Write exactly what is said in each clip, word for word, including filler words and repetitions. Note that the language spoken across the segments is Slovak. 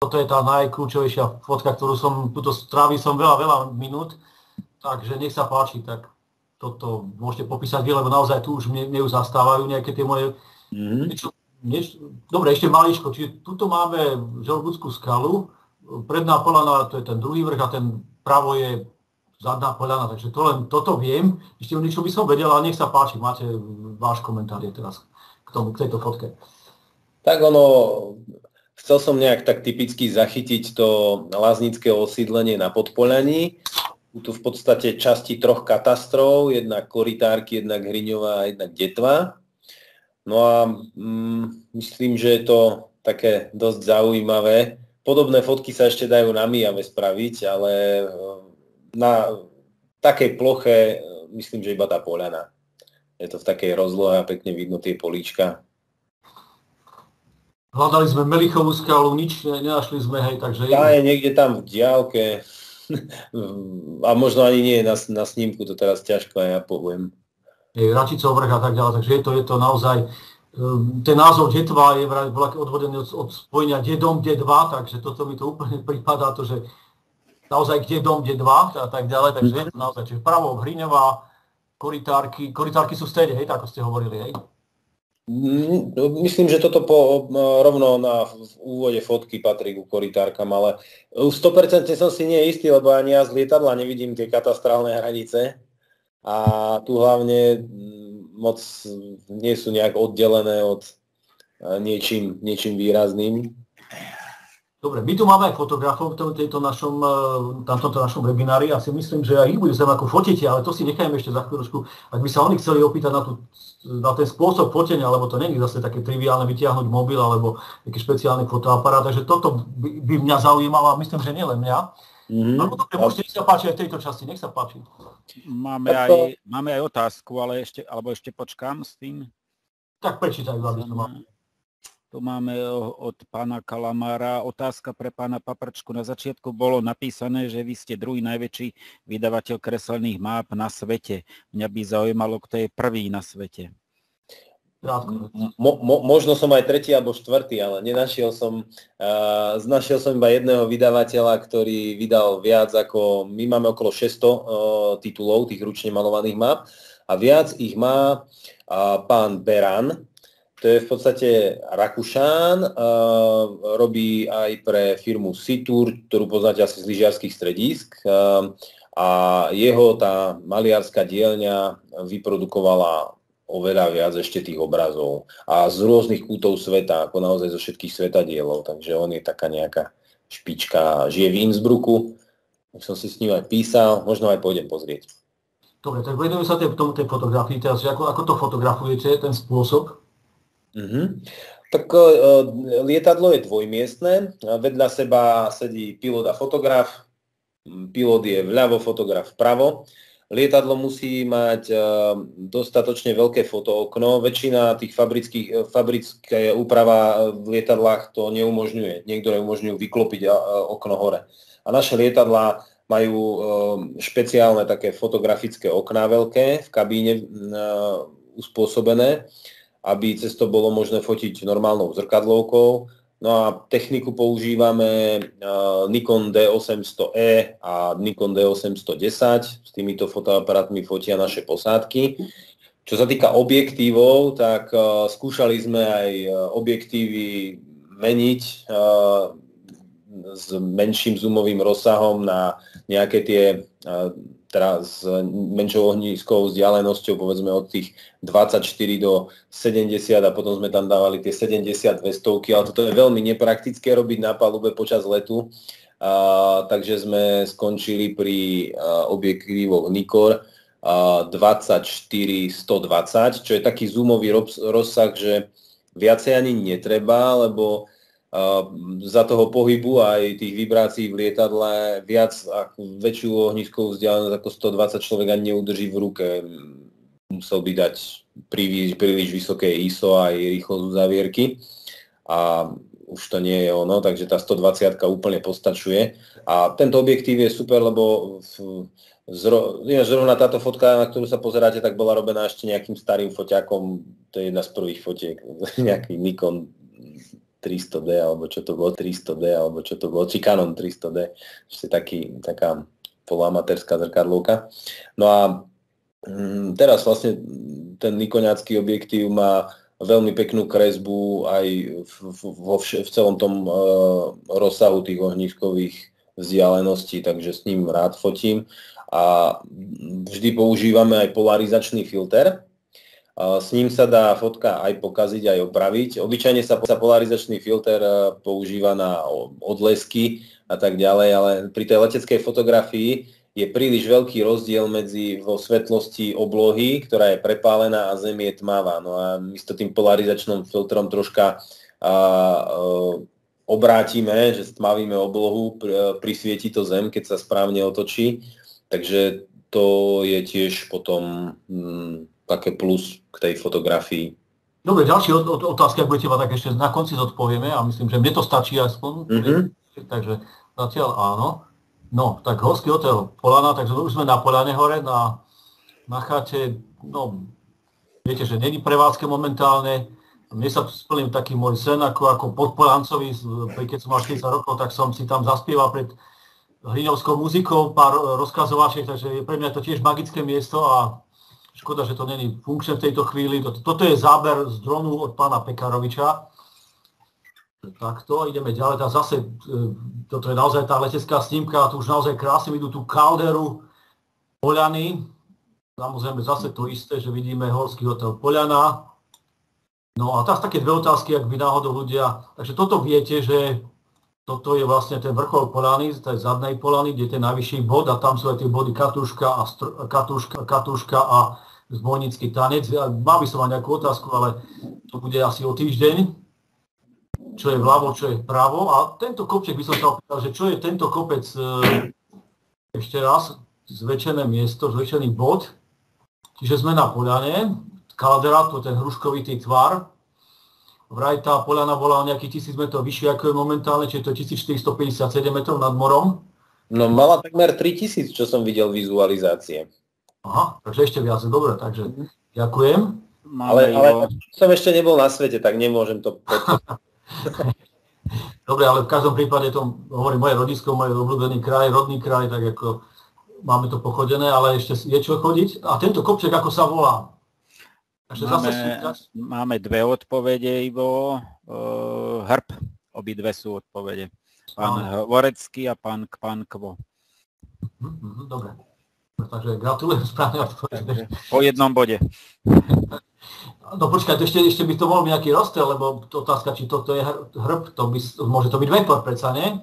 toto je tá najkľúčovejšia fotka, ktorú som, túto strávil som veľa, veľa minút, takže nech sa páči, tak toto môžete popísať vy, lebo naozaj tu už mne, mne už zastávajú nejaké tie moje... Mm-hmm. Niečo, niečo, dobre, ešte maličko, čiže tuto máme Želbudskú skalu, predná poľana, to je ten druhý vrch a ten pravo je zadná poľana, takže to len toto viem, ešte niečo by som vedel, ale nech sa páči, máte váš komentár je teraz k tomu, k tejto fotke. Tak ono, chcel som nejak tak typicky zachytiť to láznické osídlenie na Podpoľaní. Sú tu v podstate časti troch katastrov, jednak Korytárky, jednak Hriňová a jednak Detva. No a mm, myslím, že je to také dosť zaujímavé. Podobné fotky sa ešte dajú na Mijave spraviť, ale na takej ploche myslím, že iba tá poľana. Je to v takej rozlohe a pekne vidno tie políčka. Hľadali sme Melichovú skalu, nič nenašli sme, hej, takže... Tá je niekde tam v diaľke a možno ani nie na, na snímku, to teraz ťažko aj ja poviem. Je Račicov vrch a tak ďalej, takže je to, je to naozaj... Ten názov Detva je odvodený od, od spojenia Dedom, Dedva, takže toto mi to úplne prípadá to, že naozaj kde dom, Dedva a tak ďalej, takže je to naozaj, čiže vpravo Hriňová, Korytárky, Korytárky sú v strede, hej, tak ako ste hovorili, hej? Myslím, že toto po, rovno na, v úvode fotky patrí ku Korytárkam, ale sto percent som si nie istý, lebo ani ja z lietadla nevidím tie katastrálne hranice a tu hlavne moc nie sú nejak oddelené od niečím, niečím výrazným. Dobre, my tu máme aj fotografov v tejto našom, na tomto našom webinári a si myslím, že aj ich bude zaujímavé, ako fotíte, ale to si nechajme ešte za chvíľočku. Ak by sa oni chceli opýtať na, tú, na ten spôsob fotenia, lebo to nie je zase také triviálne vytiahnuť mobil alebo nejaký špeciálny fotoaparát, takže toto by, by mňa zaujímalo a myslím, že nielen mňa. Mm-hmm. No dobre, môžete, nech sa páči aj v tejto časti, nech sa páči. Máme aj, máme aj otázku, ale ešte, alebo ešte počkám s tým. Tak prečítaj, aby som mal. Tu máme od pána Kalamára. Otázka pre pána Paprčku. Na začiatku bolo napísané, že vy ste druhý najväčší vydavateľ kreslených máp na svete. Mňa by zaujímalo, kto je prvý na svete. Mo, mo, možno som aj tretí alebo štvrtý, ale nenašiel som, uh, znašiel som iba jedného vydavateľa, ktorý vydal viac ako, my máme okolo šesťsto uh, titulov, tých ručne malovaných map a viac ich má uh, pán Beran. To je v podstate Rakúšan, uh, robí aj pre firmu Situr, ktorú poznáte asi z lyžiarskych stredísk. Uh, a jeho tá maliarská dielňa vyprodukovala oveľa viac ešte tých obrazov. A z rôznych kútov sveta, ako naozaj zo všetkých svetadielov. Takže on je taká nejaká špička, žije v Innsbrucku. Už som si s ním aj písal, možno aj pôjdem pozrieť. Dobre, tak vedeme sa tej, tomu tej fotografii teraz, že ako, ako to fotografujete, ten spôsob? Mm-hmm. Tak uh, lietadlo je dvojmiestne, vedľa seba sedí pilot a fotograf, pilot je vľavo, fotograf vpravo. Lietadlo musí mať uh, dostatočne veľké fotookno, väčšina tých fabrických, fabrická úprava v lietadlách to neumožňuje, niektoré umožňujú vyklopiť uh, okno hore. A naše lietadlá majú uh, špeciálne také fotografické okná veľké v kabíne uh, uspôsobené, aby cez to bolo možné fotiť normálnou zrkadlovkou. No a techniku používame uh, Nikon D osemsto E a Nikon D osemsto desať. S týmito fotoaparátmi fotia naše posádky. Čo sa týka objektívov, tak uh, skúšali sme aj uh, objektívy meniť uh, s menším zoomovým rozsahom na nejaké tie uh, teda s menšou ohniskovou vzdialenosťou, povedzme od tých dvadsaťštyri do sedemdesiat a potom sme tam dávali tie sedemdesiat dvestovky, ale toto je veľmi nepraktické robiť na palube počas letu, a, takže sme skončili pri a, objektívoch Nikkor a, dvadsaťštyri stodvadsať, čo je taký zoomový rozsah, že viacej ani netreba, lebo Uh, za toho pohybu aj tých vibrácií v lietadle viac a väčšiu ohniskovú vzdialenosť ako stodvadsať človek ani neudrží v ruke. Musel by dať príliš, príliš vysoké í es o aj rýchlosť uzavierky a už to nie je ono, takže tá stodvadsiatka úplne postačuje. A tento objektív je super, lebo v, zro, zrovna táto fotka, na ktorú sa pozeráte, tak bola robená ešte nejakým starým foťákom, to je jedna z prvých fotiek, nejaký Nikon tristo dé, alebo čo to bolo, tristo dé, alebo čo to bolo, či Canon tristo dé, ešte taký, taká poloamatérska zrkadlovka. No a mm, teraz vlastne ten nikoňácky objektív má veľmi peknú kresbu aj v, v, vo vš- v celom tom uh, rozsahu tých ohnívkových vzdialeností, takže s ním rád fotím. A vždy používame aj polarizačný filter. S ním sa dá fotka aj pokaziť, aj opraviť. Obyčajne sa polarizačný filter používa na odlesky a tak ďalej, ale pri tej leteckej fotografii je príliš veľký rozdiel medzi vo svetlosti oblohy, ktorá je prepálená, a zem je tmavá. No a my to tým polarizačným filtrom troška a, a, obrátime, že stmavíme oblohu, prisvieti to zem, keď sa správne otočí. Takže to je tiež potom hm, také plus k tej fotografii. Dobre, ďalšie otázky, ak budete mať, tak ešte na konci zodpovieme a myslím, že mne to stačí aspoň. Mm-hmm. Takže zatiaľ áno. No, tak horský hotel Polana, takže už sme na Polane hore, na, na chate, no, viete, že není prevádzke momentálne. Mne sa splnil taký môj sen, ako, ako podpolancovi, keď som mal štyridsať rokov, tak som si tam zaspieval pred hlinovskou muzikou, pár rozkazovačiek, takže je pre mňa to tiež magické miesto a škoda, že to není funkčné v tejto chvíli. Toto, toto je záber z dronu od pána Pekaroviča. Takto, ideme ďalej. Tá zase, toto je naozaj tá letecká snímka, tu už naozaj krásne vidú tú kalderu Poľany. Samozrejme zase to isté, že vidíme horský hotel Poľana. No a teraz také dve otázky, ak by náhodou ľudia, takže toto viete, že toto je vlastne ten vrchol Poľany, tej zadnej Poľany, kde je ten najvyšší bod a tam sú aj tie body Katúška a, str- Katúška, Katúška a Zbojnický tanec. Ja, mal by som aj nejakú otázku, ale to bude asi o týždeň, čo je vľavo, čo je vpravo. A tento kopček by som sa opýtal, že čo je tento kopec, e, ešte raz, zväčšené miesto, zväčšený bod. Čiže sme na Poľane, kaldera, to je ten hruškovitý tvar. Vraj tá Poľana bola o nejakých tisíc metrov vyššie, ako je momentálne, čiže to je tisícštyristopäťdesiatsedem metrov nad morom. No mala takmer tritisíc, čo som videl vizualizácie. Aha, takže ešte viac, dobre, takže ďakujem. Ale, ale som ešte nebol na svete, tak nemôžem to podporiť. Dobre, ale v každom prípade to hovorí moje rodisko, môj obľúbený kraj, rodný kraj, tak ako máme to pochodené, ale ešte je čo chodiť. A tento kopček, ako sa volá? Máme, máme dve odpovede, Ivo. Uh, hrb, obidve sú odpovede. Pán Hvorecký a pán Kvankvo. Mm-hmm, dobre. Takže gratulujem, správne odpovede. Po jednom bode. No počkaj, ešte, ešte by to bol nejaký rozdiel, lebo otázka, či toto je hrb, to by, môže to byť vektor predsa, nie?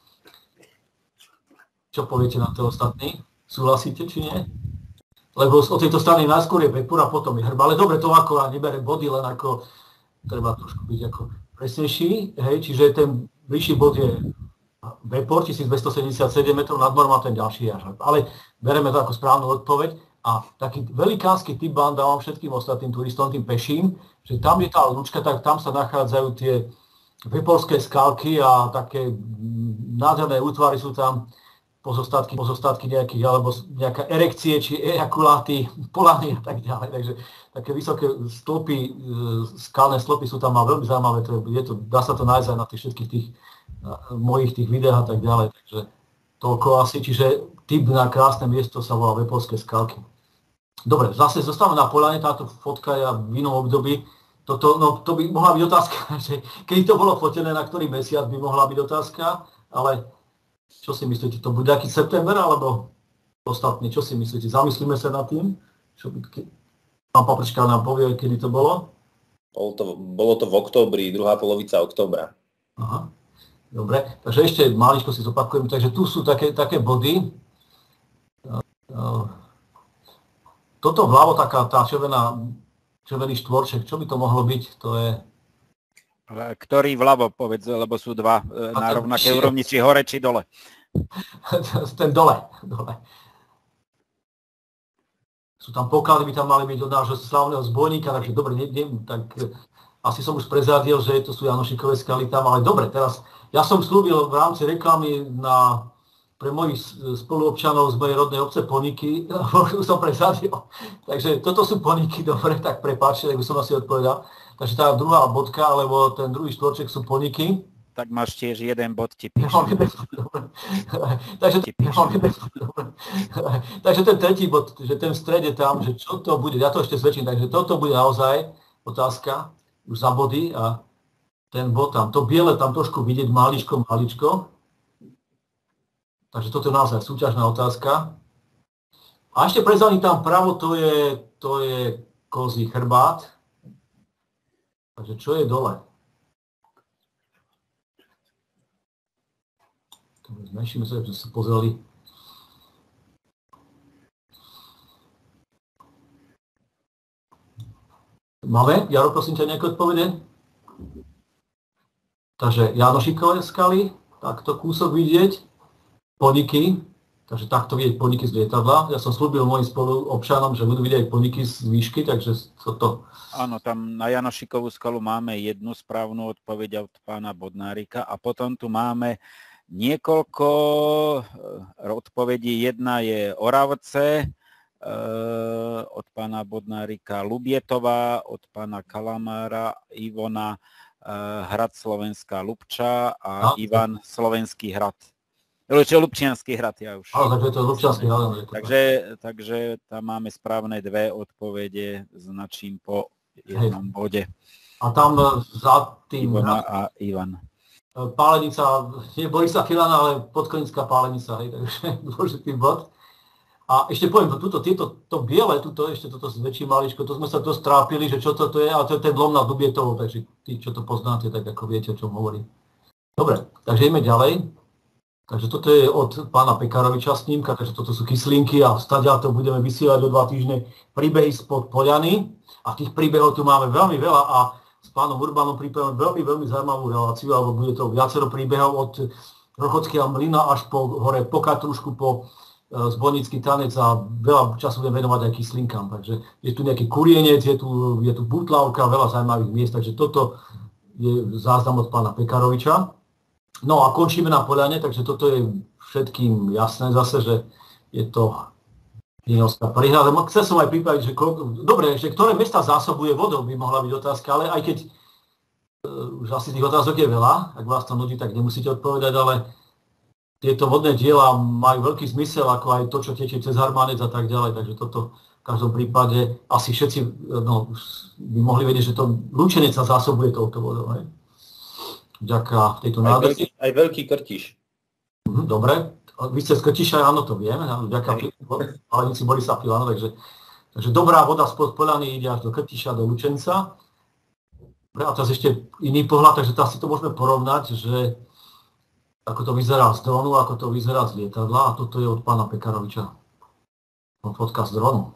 Čo poviete na to ostatní? Súhlasíte, či nie? Lebo od tejto strany najskôr je vektor a potom je hrb. Ale dobre, to ako ja neberem body, len ako treba trošku byť ako presnejší. Hej, čiže ten bližší bod je Vepor, tisícdvestosedemdesiatsedem metrov nad morom a ten ďalší je hrb. Ale bereme to ako správnu odpoveď. A taký velikánsky tip vám dávam všetkým ostatným turistom, tým peším, že tam je tá lúčka, tak tam sa nachádzajú tie veporské skalky a také nádherné útvary sú tam, pozostatky, pozostatky nejakých, alebo nejaká erekcie, či ejakuláty, polany a tak ďalej. Takže také vysoké stĺpy, skalné stĺpy sú tam a veľmi zaujímavé. Je to, dá sa to nájsť aj na tých všetkých tých mojich tých videách a tak ďalej. Takže toľko asi, čiže tip na krásne miesto sa volá Veporské skalky. Dobre, zase zostávame na Poľane, táto fotka je v inom období. Toto, no, to by mohla byť otázka, že keď to bolo fotené, na ktorý mesiac by mohla byť otázka, ale čo si myslíte, to bude aký september, alebo ostatný, čo si myslíte? Zamyslíme sa nad tým? Čo by, ke... Pán Paprčka nám povie, kedy to bolo? Bolo to, bolo to v októbri, druhá polovica októbra. Aha, dobre, takže ešte maličko si zopakujem, takže tu sú také, také body. Toto vľavo, taká tá červená, červený štvorček, čo by to mohlo byť? To je... Ktorý vľavo, povedz, lebo sú dva na rovnakej úrovni, či hore, či dole. Ten dole, dole. Sú tam poklady, by tam mali byť od nášho slávneho zbojníka, takže dobre, ne, ne, tak asi som už prezradil, že to sú Janošikové skaly tam, ale dobre, teraz ja som slúbil v rámci reklamy na pre mojich spoluobčanov z mojej rodnej obce Poniky, už som prezadil. Takže toto sú Poniky, dobre, tak prepáčte, tak by som asi odpovedal. Takže tá druhá bodka, alebo ten druhý štvorček sú Poniky. Tak máš tiež jeden bod, ti Ja píšem. Takže, takže ten tretí bod, že ten v strede tam, že čo to bude, ja to ešte zväčším, takže toto bude naozaj otázka, už za body a ten bod tam, to biele tam trošku vidieť maličko, maličko. Takže toto je naozaj súťažná otázka. A ešte prezvaný tam pravo, to je, to je kozí chrbát. Takže čo je dole? Zmenšíme sa, že sa pozreli. Máme? Jaro, prosím ťa, nejaké odpovede? Takže Janošikové skaly, takto kúsok vidieť. Poniky, takže takto vidieť Poniky z lietadla. Ja som slúbil mojim spoluobčanom, že budú vidieť Poniky z výšky, takže toto. Áno, tam na Janošikovú skalu máme jednu správnu odpoveď od pána Bodnárika a potom tu máme niekoľko odpovedí. Jedna je Oravce, od pána Bodnárika, Lubietová, od pána Kalamára, Ivona, Hrad Slovenská Lubča a no. Ivan Slovenský Hrad. Čo Lubčiansky Hrad, ja už. Ale takže to je Lubčiansky Hrad. Takže, takže tam máme správne dve odpovede, značím po jednom bode. A tam za tým... Ivona a Ivan. Pálenica, nie Borisa Filana, ale podkonická pálenica, hej, takže dôležitý bod. A ešte poviem, tuto, tieto, to biele, tuto, ešte toto väčšie maličko, to sme sa dosť trápili, že čo toto je, ale to je ten lom nad Lubietovou, takže tí, čo to poznáte, tak ako viete, o čom hovorím. Dobre, takže ideme ďalej. Takže toto je od pána Pekaroviča snímka, takže toto sú kyslinky a stadia to budeme vysielať o dva týždne príbehy spod Poľany. A tých príbehov tu máme veľmi veľa a s pánom Urbanom pripravíme veľmi, veľmi zaujímavú reláciu, alebo bude to viacero príbehov od Rochodského mlyna až po hore po Katrušku, po Zbojnícky tanec a veľa času budem venovať aj kyslinkám. Takže je tu nejaký Kurienec, je tu, je tu Butlavka, veľa zaujímavých miest, takže toto je záznam od pána Pekaroviča. No a končíme na Poľane, takže toto je všetkým jasné zase, že je to Jenovská prehľada. Chcel som aj pripraviť, že dobre, že ktoré mesta zásobuje vodou by mohla byť otázka, ale aj keď uh, už asi tých otázok je veľa, ak vás to nudí, tak nemusíte odpovedať, ale tieto vodné diela majú veľký zmysel, ako aj to, čo tečie cez Harmanec a tak ďalej, takže toto v každom prípade asi všetci no, by mohli vedieť, že to Lučenec sa zásobuje touto vodou. Hej. Vďaka tejto nádrži. Aj veľký Krtiš. Mhm, dobre. Vy ste z Krtiša, áno, to vieme, vďaka Palenici Borisa Filana, takže, takže dobrá voda spod Poľany ide až do Krtiša, do Lučenca. Dobre, a teraz ešte iný pohľad, takže teraz si to môžeme porovnať, že ako to vyzerá z dronu, ako to vyzerá z lietadla a toto je od pána Pekaroviča. Fotka z dronu.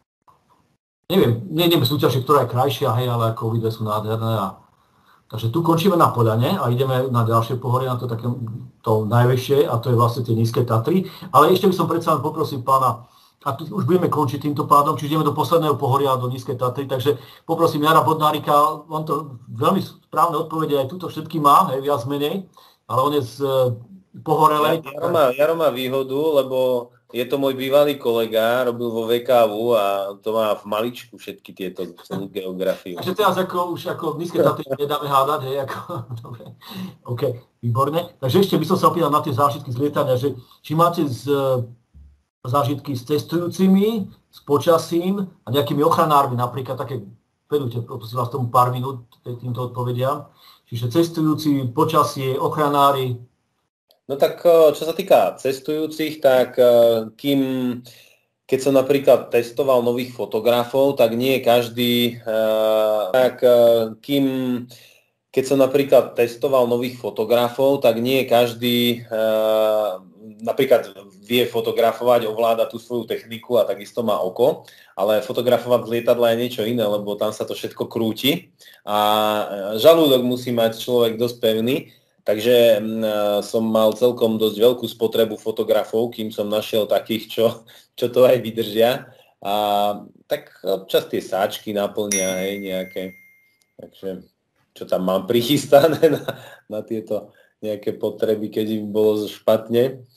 Neviem, nejdeme súťažiť, ktorá je krajšia, hej, ale ako obidve sú nádherné a takže tu končíme na Poľane a ideme na ďalšie pohorie, na to také to najväčšie, a to je vlastne tie nízke Tatry. Ale ešte by som predsa len poprosil pána, a tu už budeme končiť týmto pádom, čiže ideme do posledného pohoria, do nízke Tatry, takže poprosím Jara Bodnárika, on to veľmi správne odpovede, aj tuto všetky má, hej, viac menej, ale on je z pohorelej. Jaro má, Jaro má výhodu, lebo je to môj bývalý kolega, robil vo vé ká ú a to má v maličku všetky tieto celú geografiu. Takže teraz ako, už ako nízke Tatry nedáme hádať, hej, ako, dobre, OK, výborne. Takže ešte by som sa opýtal na tie zážitky z lietania, že či máte z, zážitky s cestujúcimi, s počasím a nejakými ochranármi, napríklad také, vedúte, prosím vás tomu pár minút týmto odpovediam. Čiže cestujúci, počasie, ochranári. No tak čo sa týka cestujúcich, tak kým, keď som napríklad testoval nových fotografov, tak nie každý, tak kým, keď som napríklad testoval nových fotografov, tak nie každý napríklad vie fotografovať, ovláda tú svoju techniku a takisto má oko, ale fotografovať z lietadla je niečo iné, lebo tam sa to všetko krúti a žalúdok musí mať človek dosť pevný. Takže som mal celkom dosť veľkú spotrebu fotografov, kým som našiel takých, čo, čo to aj vydržia. A tak občas tie sáčky naplnia, hej, nejaké. Takže čo tam mám prichystané na, na tieto nejaké potreby, keď im bolo špatne.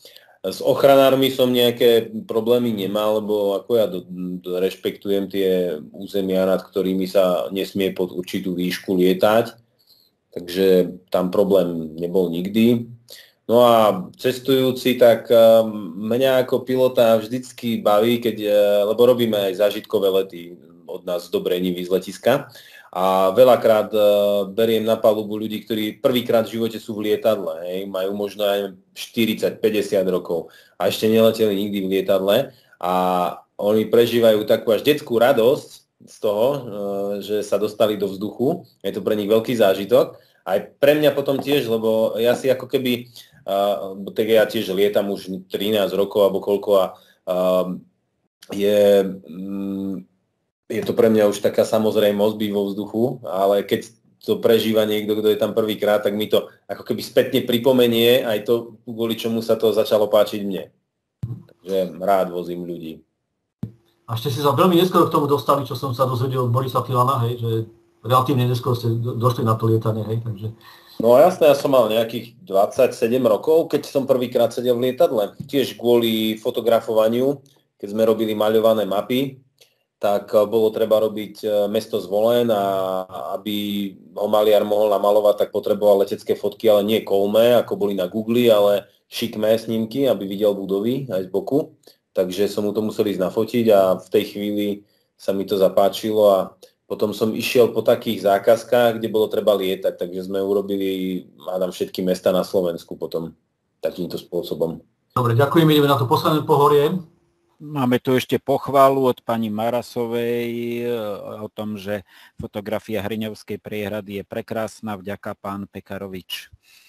S ochranármi som nejaké problémy nemal, lebo ako ja do, do, rešpektujem tie územia, nad ktorými sa nesmie pod určitú výšku lietať, takže tam problém nebol nikdy. No a cestujúci, tak mňa ako pilota vždycky baví, keď, lebo robíme aj zážitkové lety od nás do Brenivy z letiska. A veľakrát uh, beriem na palubu ľudí, ktorí prvýkrát v živote sú v lietadle, hej, majú možno aj štyridsať päťdesiat rokov a ešte neleteli nikdy v lietadle a oni prežívajú takú až detskú radosť z toho, uh, že sa dostali do vzduchu. Je to pre nich veľký zážitok. Aj pre mňa potom tiež, lebo ja si ako keby, uh, tak ja tiež lietam už trinásť rokov alebo koľko a uh, je... Um, je to pre mňa už taká samozrejmosť byť vo vzduchu, ale keď to prežíva niekto, kto je tam prvýkrát, tak mi to ako keby spätne pripomenie aj to, kvôli čomu sa to začalo páčiť mne. Takže rád vozím ľudí. A ešte si sa veľmi neskoro k tomu dostali, čo som sa dozvedel od Borisa Filana, hej, že relatívne neskoro ste došli na to lietanie, hej, takže... No jasné, ja som mal nejakých dvadsaťsedem rokov, keď som prvýkrát sedel v lietadle. Tiež kvôli fotografovaniu, keď sme robili maľované mapy, tak bolo treba robiť mesto Zvolen a aby ho maliar mohol namalovať, tak potreboval letecké fotky, ale nie kolmé, ako boli na Google, ale šikmé snímky, aby videl budovy aj z boku. Takže som mu to musel ísť nafotiť a v tej chvíli sa mi to zapáčilo a potom som išiel po takých zákazkách, kde bolo treba lietať, takže sme urobili, hádam, všetky mesta na Slovensku potom takýmto spôsobom. Dobre, ďakujem, ideme na to posledné pohorie. Máme tu ešte pochválu od pani Marasovej o tom, že fotografia Hriňovskej priehrady je prekrásna, vďaka pán Pekarovič.